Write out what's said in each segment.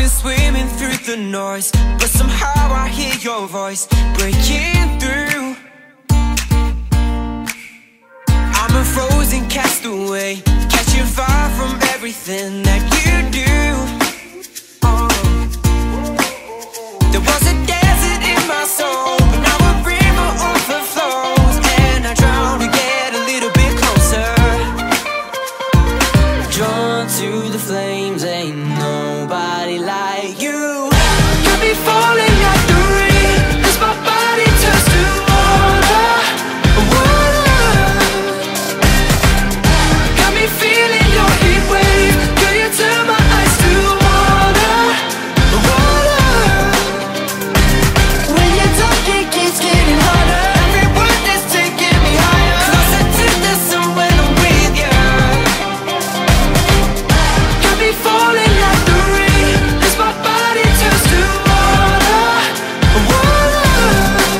been swimming through the noise, but somehow I hear your voice breaking through. I'm a frozen castaway, catching fire from everything that you do. There was a desert in my soul, but now a river overflows, and I drown to get a little bit closer. Drawn to the flames, ain't nobody like you. Got me falling like the rain as my body turns to water, water. Got me feeling your heat wave, girl, you turn my eyes to water, water. When you talk, it keeps getting harder. Every word that's taking me higher, closer to the sun when I'm with you. Got me falling like the rain as my body turns to water, water.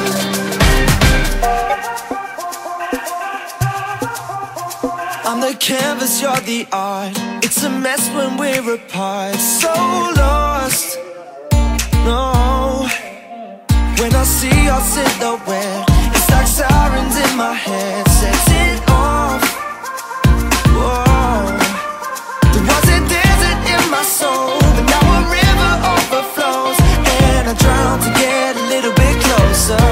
I'm the canvas, you're the art. It's a mess when we're apart. So lost, no. When I see your silhouette, it's like sirens in my head, sets it off. Whoa. There was a desert in my soul, but now a river overflows, and I drown to get a little bit closer.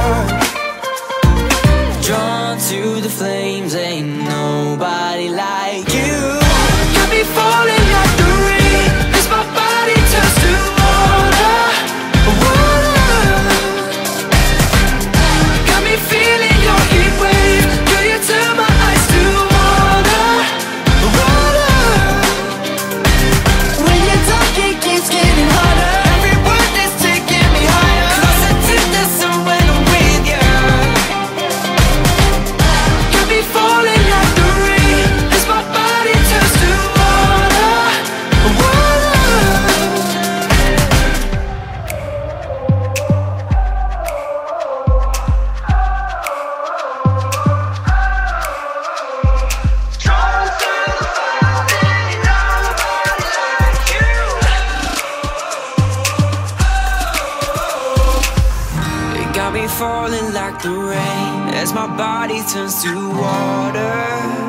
Drawn to the flames, ain't nobody like you. Got me falling like the rain as my body turns to water, water. Got me feeling your heat wave, girl, you turn my eyes to water, water. When you talk, it keeps getting harder. Every word that's taking me higher, closer to the sun when I'm with you. Got me falling like the rain as my body turns to water, water. Drawn to the fire, ain't nobody like you. It got me falling like the rain as my body turns to water.